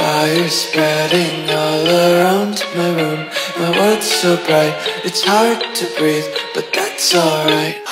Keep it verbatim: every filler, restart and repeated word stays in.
Fire spreading all around my room. My world's so bright, it's hard to breathe, but that's alright.